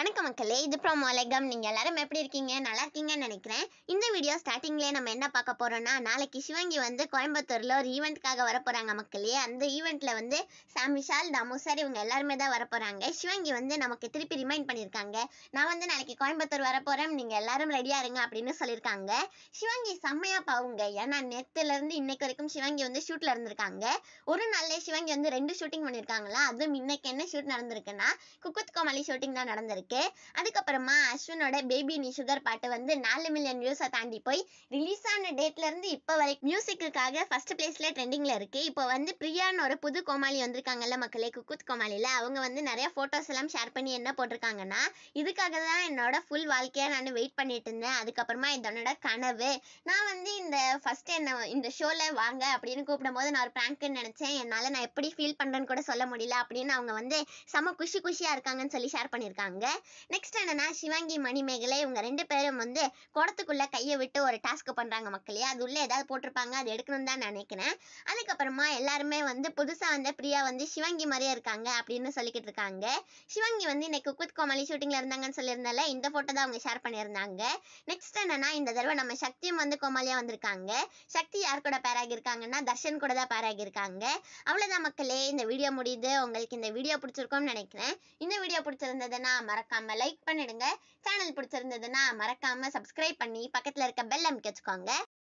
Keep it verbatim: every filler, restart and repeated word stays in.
வணக்கம் மக்களே, இது ப்ரோமோ உலகம். நீங்கள் எல்லாரும் எப்படி இருக்கீங்க? நல்லா இருக்கீங்கன்னு நினைக்கிறேன். இந்த வீடியோ ஸ்டார்டிங்லேயே நம்ம என்ன பார்க்க போகிறோம்னா, நாளைக்கு சிவங்கி வந்து கோயம்புத்தூரில் ஒரு ஈவெண்ட்காக வர போகிறாங்க மக்களே. அந்த ஈவெண்ட்டில் வந்து சாம் விஷால், தாமு சார் இவங்க எல்லாருமே தான் வர போகிறாங்க. சிவங்கி வந்து நமக்கு திருப்பி ரிமைண்ட் பண்ணியிருக்காங்க, நான் வந்து நாளைக்கு கோயம்புத்தூர் வர போகிறேன், நீங்கள் எல்லாரும் ரெடியாக இருங்க அப்படின்னு சொல்லியிருக்காங்க. சிவங்கி செம்மையாக பாவுங்க. ஏன்னா நேற்றுலேருந்து இன்னைக்கு வரைக்கும் சிவங்கி வந்து ஷூட்டில் இருந்திருக்காங்க. ஒரு நாள்லேயே சிவங்கி வந்து ரெண்டு ஷூட்டிங் பண்ணியிருக்காங்களா. அதுவும் இன்னைக்கு என்ன ஷூட் நடந்திருக்குன்னா, குக்குத் கோமாளி ஷூட்டிங் தான் நடந்திருக்கு. அதுக்கப்புறமா அஸ்வினோட பேபி நீ சுகர் பாட்டு வந்து நாலு மில்லியன் வியூஸை தாண்டி போய் ரிலீஸ் ஆன டேட்ல இருந்து இப்போ வரைக்கும் மியூசிக்குக்காக ஃபர்ஸ்ட் பிளேஸ்ல ட்ரெண்டிங்ல இருக்கு. இப்போ வந்து பிரியான்னு ஒரு புது கோமாளி வந்திருக்காங்கல்ல மக்களே, குக்குத் கோமாளியில அவங்க வந்து நிறைய போட்டோஸ் எல்லாம் ஷேர் பண்ணி என்ன போட்டிருக்காங்கன்னா, இதுக்காக தான் என்னோட ஃபுல் வாழ்க்கையா நான் வெயிட் பண்ணிட்டு இருந்தேன். அதுக்கப்புறமா இதனோட கனவு. நான் வந்து இந்த ஃபர்ஸ்ட் என்ன இந்த ஷோல வாங்க அப்படின்னு கூப்பிடும் போது நான் ஒரு பிராங்க்னு நினைச்சேன். என்னால நான் எப்படி ஃபீல் பண்றேன்னு கூட சொல்ல முடியல அப்படின்னு அவங்க வந்து செம குஷி குஷியா இருக்காங்கன்னு சொல்லி ஷேர் பண்ணியிருக்காங்க. நெக்ஸ்ட் என்னன்னா, சிவங்கி மணிமேகலை இவங்க ரெண்டு பேரும் வந்து குடத்துக்குள்ள கையை விட்டு ஒரு டாஸ்க் பண்றாங்க மக்களே. அது உள்ள ஏதாவது போட்டிருப்பாங்க, அது எடுக்கணும் தான் நினைக்கிறேன். அதுக்கப்புறமா எல்லாருமே வந்து புதுசா வந்த பிரியா வந்து சிவங்கி மாதிரியே இருக்காங்க அப்படின்னு சொல்லிக்கிட்டு இருக்காங்க. சிவங்கி வந்து இன்னைக்கு குக்குத் கோமாளி ஷூட்டிங்ல இருந்தாங்கன்னு சொல்லியிருந்தால இந்த போட்டோ தான் அவங்க ஷேர் பண்ணியிருந்தாங்க. நெக்ஸ்ட் என்னன்னா, இந்த தடவை நம்ம சக்தியும் வந்து கோமாளியா வந்திருக்காங்க. சக்தி யார் கூட பேராகி இருக்காங்கன்னா, தர்ஷன் கூட தான் பேராகி இருக்காங்க. அவ்வளவுதான் மக்களே, இந்த வீடியோ முடியுது. உங்களுக்கு இந்த வீடியோ பிடிச்சிருக்கும்னு நினைக்கிறேன். இந்த வீடியோ பிடிச்சிருந்ததுன்னா மறக்காம லைக் பண்ணிடுங்க. சேனல் பிடிச்சிருந்ததுன்னா மறக்காம சப்ஸ்கிரைப் பண்ணி பக்கத்துல இருக்க பெல் அமுக்கி வச்சுக்கோங்க.